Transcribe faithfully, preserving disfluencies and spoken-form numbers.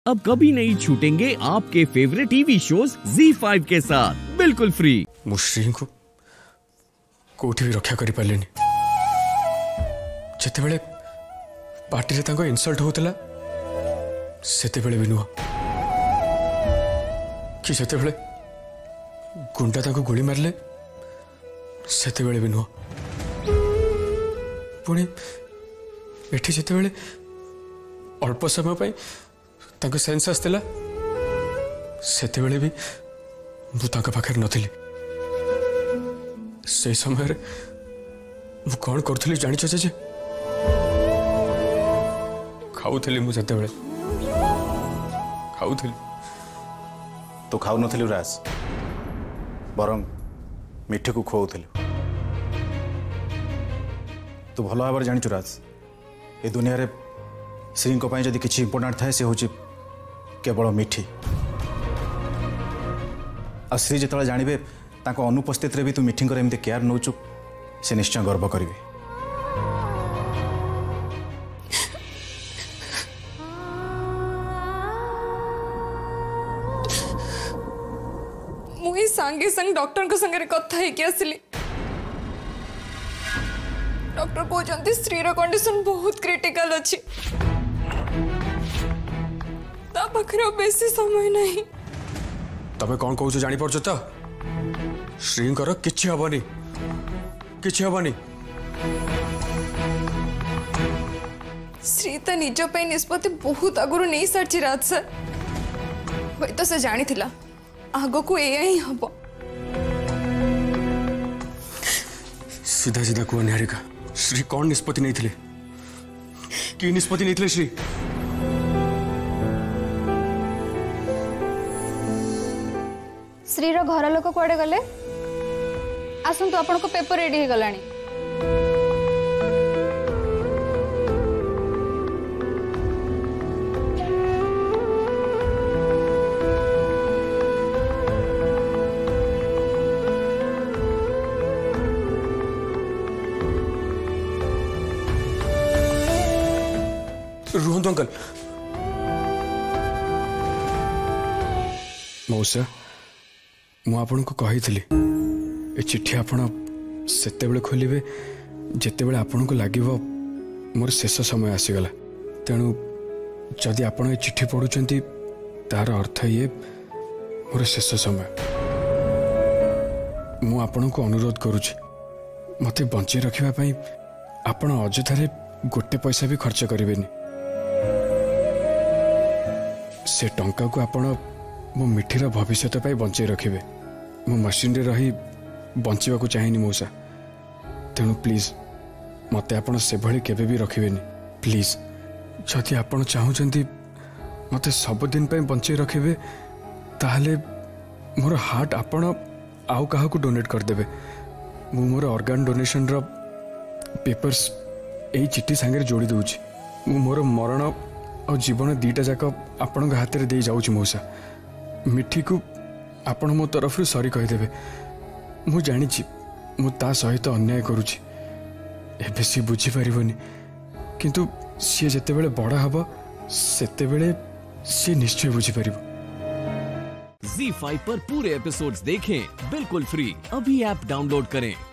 अब कभी नहीं छूटेंगे आपके favourite TV shows Zee five के साथ बिल्कुल फ्री। मुश्री को कोठी भी रक्षा करि पालेनी जते बेले पार्टी रे तांको इनसल्ट होतला सेते बेले भी नुह कि जते बेले गुंडा तांको गोली मारले सेते बेले भी नुह पुणी एठी जते बेले अल्प समय पाई तांको सेंस आसला सेते बेले भी मु तांको पाखर नथिली से समय मु कौन करूली जानिछ जे खाऊली मु सेते बेले खाऊली तो खाऊ नथिलु राज बरं मिठी को खुआउथिलु तू भल भाव जानिछु राज ए दुनिया रे श्री को पाई जदि किछि इंपोर्टेंट थाए से होछि केवल मिठी आ श्री जिते जानवे ताको अनुपस्थित रे भी तू मिठी एमती केयर नौचु से निश्चय गर्व करेंगे। मुई संगे संग डॉक्टर को संगे कथा है कि आसली डॉक्टर कहते स्त्री रो कंडीशन बहुत क्रिटिकल अच्छी ता पाखरे बेसी समय नहीं तबे कौन कहू जानी पड़छ तो श्रींकर किछि हबनी किछि हबनी श्री तो निज पे निष्पत्ति बहुत आगुरु नहीं सारछि राज सर वही तो से जानी थिला आगो को एया ही हबो सीधा सीधा को निहारिका श्री कौन निष्पत्ति नहीं थिले कि निष्पत्ति नहीं थिले श्री श्री रो घर लोक कुआडे गले आसंतु आपन को पेपर रेडी हे गलानी रुहंतु अंकल मौसा मु आपन को कही थी ए चिट्ठी आपण सेते बेले खोलिबे जेते बेले आपन को लागिवो मोर शेष समय आसीगला तेणु जदि आपण ए चिट्ठी पढुचंती तार अर्थ ये मोर शेष समय मु आपन को अनुरोध करूची मते बंची रखिबा पई आपण अजथारे गोटे पैसा भी खर्च करिवेनी से टंका को आपण मो मिठीर भविष्य पाई बंचे रखिबे मो मशीन रे रही बंचिबा को चाहिनी मौसा तेणु प्लीज मते आपण से भली केबे भी रखिबेनी प्लीज जदि आपण चाहुचंती मते सब दिन पे बंचे रखिबे ताहले मोर हार्ट आपण आउ काहा को डोनेट कर देबे मु मोर ऑर्गन डोनेशन रो पेपर्स एई चिट्ठी संगे जोड़ी दउची मु मोर मरण और जीवन दीटा जाक आपण हाथ में दे जाऊँ मौसा मिठी को आपण मो तरफ सॉरी कहीदेवे मु जानी मु ता सहित अन्याय करुची एबे सी बुझी पारिबनी किंतु सी जेते बेले बड़ा हबो सेते बेले सी निश्चय बुझी पारिबो। ज़ी फाइव पर पूरे एपिसोड्स देखें बिल्कुल फ्री। अभी ऐप डाउनलोड करें।